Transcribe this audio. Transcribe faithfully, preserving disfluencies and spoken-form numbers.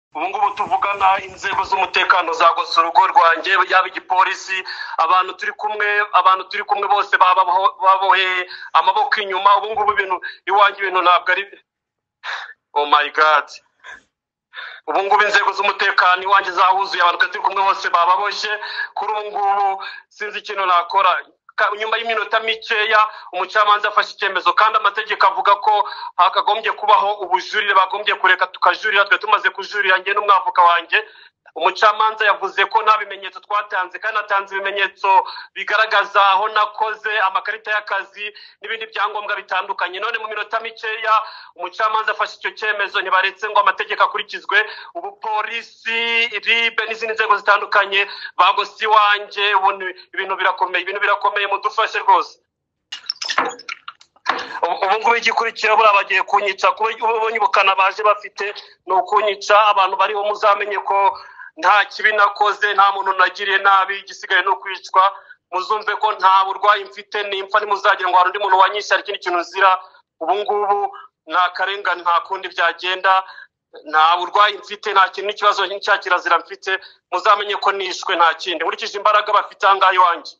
ubu ngubu tuvugana inzego z'umutekano zagose urugo rwanjye yaba igipolisi abantu turi kumwe abantu turi kumwe bose babohe amaboko inyuma ubu ngubu ibintu iwanjye ibintu ntabwo ari oh my god ubu ngubu inzego z'umutekano iwanjye zahuzuye abantu turi kumwe bose bababoshye kuri ubu ngubu sinzi ikintu nakora nyuma y'iminota mikeya umucamanza afashe icyemezo kandi amategeko avuga ko hakagombye kubaho ubujurire bagombye kureka tukajurira twe tumaze kujurira njye n'umwavoka wanjye umucamanza yavuze ko nta bimenyetso twatanze kandi atanze ibimenyetso bigaragaza aho nakoze amakarita y'akazi n'ibindi byangombwa bitandukanye none mu minota mikeya umucamanza afashe icyo cyemezo ntibaretse ngo amategeko akurikizwe ubu polisi ribe n'izindi nzego zitandukanye bagosi wanje ibintu birakomeye ibintu birakomeye mudufashe rwose ubu ngubu igikurikira buriya bagiye kunyica kuba ubonye ubukana baje bafite ni ukunyica abantu bariho muzamenye ko nta kibi nakoze nta muntu nagiriye nabi igisigaye no kwicwa muzumve ko nta burwayi mfite nimfa ntimuzagira ngo hari undi muntu wanyishe hari ikindi kintu nzira ubu ngubu nta karengane nta kundi byagenda nta burwayi mfite nta kintu n'ikibazo cya kirazira mfite muzamenye ko nishwe nta kindi nkurikije imbaraga bafite ahangaha iwanjye